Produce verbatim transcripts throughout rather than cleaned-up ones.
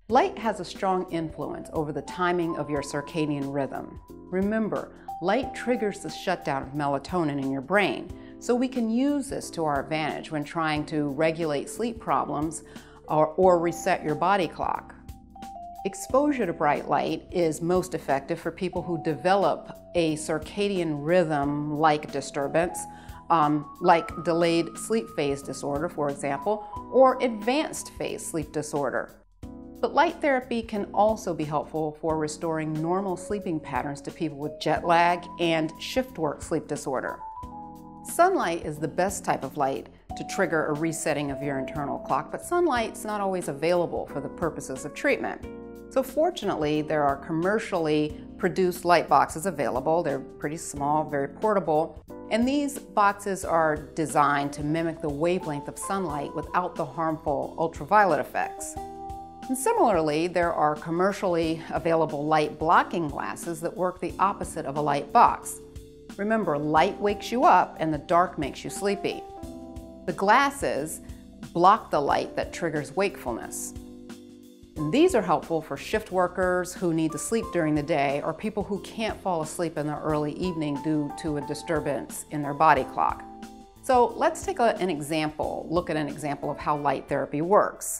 Light has a strong influence over the timing of your circadian rhythm. Remember, light triggers the shutdown of melatonin in your brain, so we can use this to our advantage when trying to regulate sleep problems or, or reset your body clock. Exposure to bright light is most effective for people who develop a circadian rhythm-like disturbance, um, like delayed sleep phase disorder, for example, or advanced phase sleep disorder. But light therapy can also be helpful for restoring normal sleeping patterns to people with jet lag and shift work sleep disorder. Sunlight is the best type of light to trigger a resetting of your internal clock, but sunlight's not always available for the purposes of treatment. So fortunately, there are commercially produced light boxes available. They're pretty small, very portable, and these boxes are designed to mimic the wavelength of sunlight without the harmful ultraviolet effects. And similarly, there are commercially available light blocking glasses that work the opposite of a light box. Remember, light wakes you up and the dark makes you sleepy. The glasses block the light that triggers wakefulness. And these are helpful for shift workers who need to sleep during the day or people who can't fall asleep in the early evening due to a disturbance in their body clock. So let's take a, an example, look at an example of how light therapy works.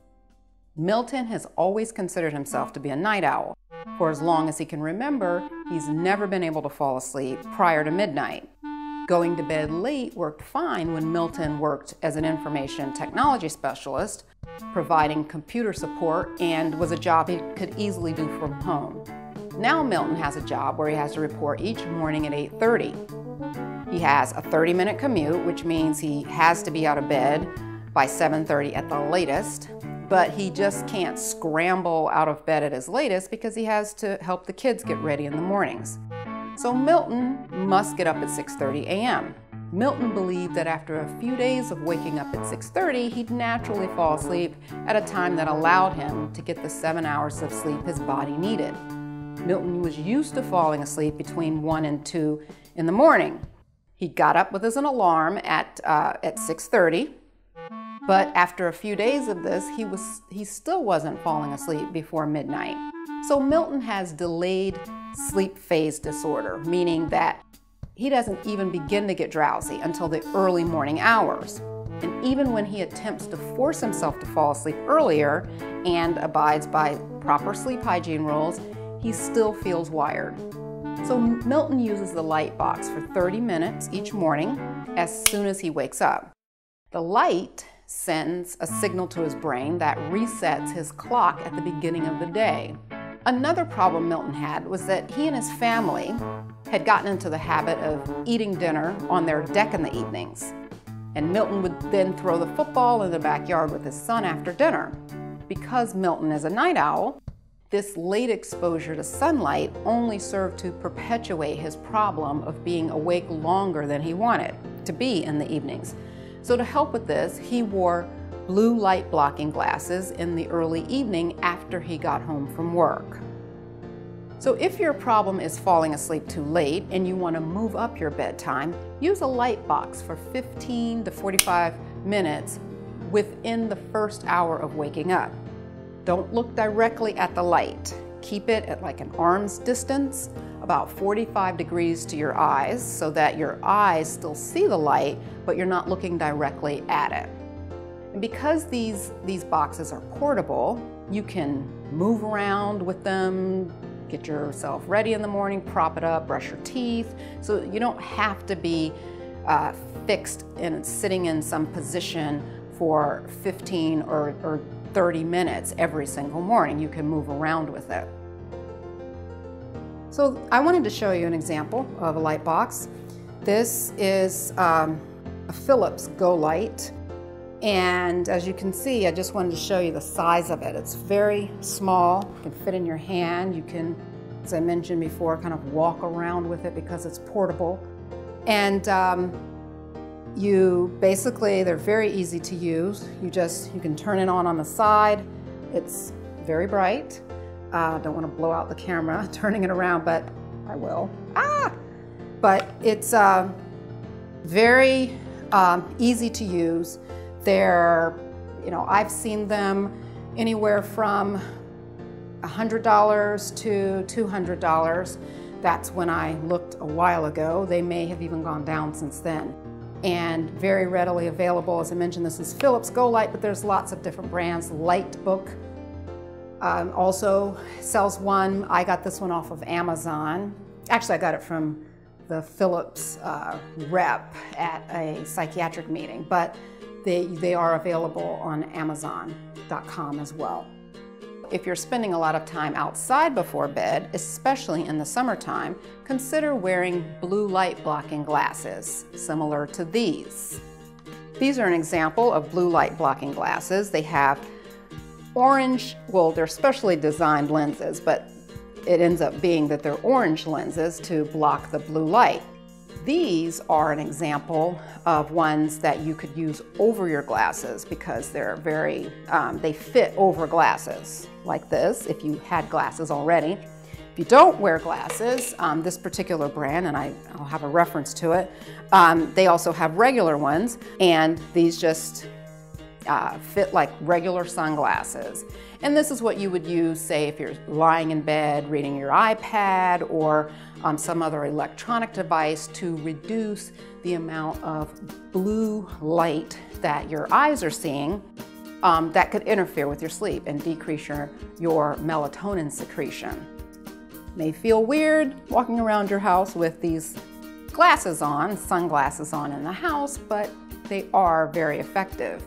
Milton has always considered himself to be a night owl. For as long as he can remember, he's never been able to fall asleep prior to midnight. Going to bed late worked fine when Milton worked as an information technology specialist, providing computer support, and was a job he could easily do from home. Now Milton has a job where he has to report each morning at eight thirty. He has a thirty minute commute, which means he has to be out of bed by seven thirty at the latest. But he just can't scramble out of bed at his latest because he has to help the kids get ready in the mornings. So Milton must get up at six thirty a m Milton believed that after a few days of waking up at six thirty, he'd naturally fall asleep at a time that allowed him to get the seven hours of sleep his body needed. Milton was used to falling asleep between one and two in the morning. He got up with his alarm at, uh, at six thirty. But after a few days of this, he, was, he still wasn't falling asleep before midnight. So Milton has delayed sleep phase disorder, meaning that he doesn't even begin to get drowsy until the early morning hours. And even when he attempts to force himself to fall asleep earlier and abides by proper sleep hygiene rules, he still feels wired. So Milton uses the light box for thirty minutes each morning as soon as he wakes up. The light sends a signal to his brain that resets his clock at the beginning of the day. Another problem Milton had was that he and his family had gotten into the habit of eating dinner on their deck in the evenings. And Milton would then throw the football in the backyard with his son after dinner. Because Milton is a night owl, this late exposure to sunlight only served to perpetuate his problem of being awake longer than he wanted to be in the evenings. So to help with this, he wore blue light blocking glasses in the early evening after he got home from work. So if your problem is falling asleep too late and you want to move up your bedtime, use a light box for fifteen to forty-five minutes within the first hour of waking up. Don't look directly at the light. Keep it at like an arm's distance, about forty-five degrees to your eyes, so that your eyes still see the light, but you're not looking directly at it. And because these, these boxes are portable, you can move around with them, get yourself ready in the morning, prop it up, brush your teeth. So you don't have to be uh, fixed and sitting in some position for fifteen or, or thirty minutes every single morning. You can move around with it. So I wanted to show you an example of a light box. This is um, a Philips Go Light. And as you can see, I just wanted to show you the size of it. It's very small, it can fit in your hand. You can, as I mentioned before, kind of walk around with it because it's portable. And um, you basically, they're very easy to use. You just, you can turn it on on the side. It's very bright. I uh, don't want to blow out the camera turning it around, but I will. Ah! But it's uh, very um, easy to use. They're, you know, I've seen them anywhere from one hundred dollars to two hundred dollars. That's when I looked a while ago. They may have even gone down since then. And very readily available. As I mentioned, this is Philips Go Light, but there's lots of different brands. Lightbook um, also sells one. I got this one off of Amazon. Actually, I got it from the Philips uh, rep at a psychiatric meeting, but they, they are available on amazon dot com as well. If you're spending a lot of time outside before bed, especially in the summertime, consider wearing blue light blocking glasses, similar to these. These are an example of blue light blocking glasses. They have orange, well, they're specially designed lenses, but it ends up being that they're orange lenses to block the blue light. These are an example of ones that you could use over your glasses because they're very, um, they fit over glasses like this if you had glasses already. If you don't wear glasses, um, this particular brand, and I, I'll have a reference to it, um, they also have regular ones, and these just uh, fit like regular sunglasses. And this is what you would use, say, if you're lying in bed reading your iPad or um, some other electronic device to reduce the amount of blue light that your eyes are seeing um, that could interfere with your sleep and decrease your, your melatonin secretion. May feel weird walking around your house with these glasses on, sunglasses on in the house, but they are very effective.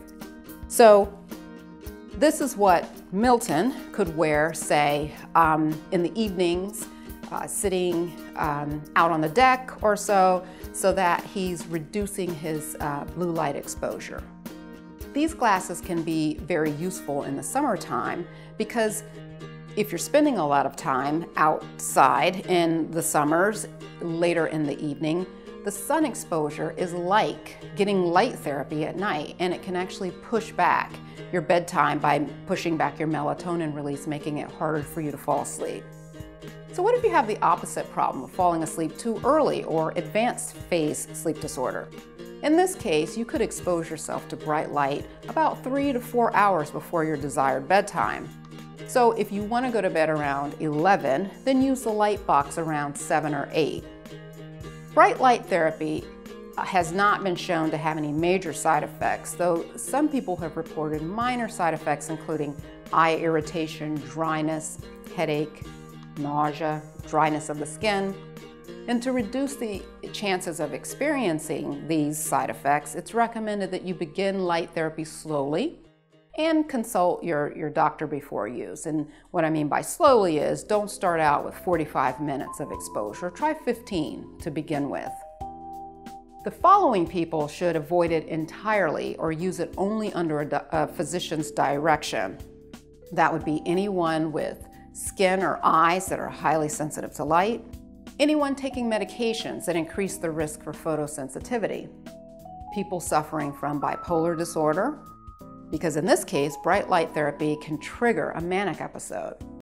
So this is what Milton could wear, say, um, in the evenings, uh, sitting um, out on the deck or so, so that he's reducing his uh, blue light exposure. These glasses can be very useful in the summertime because if you're spending a lot of time outside in the summers, later in the evening, the sun exposure is like getting light therapy at night, and it can actually push back your bedtime by pushing back your melatonin release, making it harder for you to fall asleep. So what if you have the opposite problem of falling asleep too early or advanced phase sleep disorder? In this case, you could expose yourself to bright light about three to four hours before your desired bedtime. So if you want to go to bed around eleven, then use the light box around seven or eight. Bright light therapy has not been shown to have any major side effects, though some people have reported minor side effects including eye irritation, dryness, headache, nausea, dryness of the skin. And to reduce the chances of experiencing these side effects, it's recommended that you begin light therapy slowly and consult your, your doctor before use. And what I mean by slowly is don't start out with forty-five minutes of exposure. Try fifteen to begin with. The following people should avoid it entirely or use it only under a, a physician's direction. That would be anyone with skin or eyes that are highly sensitive to light, anyone taking medications that increase the risk for photosensitivity, people suffering from bipolar disorder, because in this case, bright light therapy can trigger a manic episode.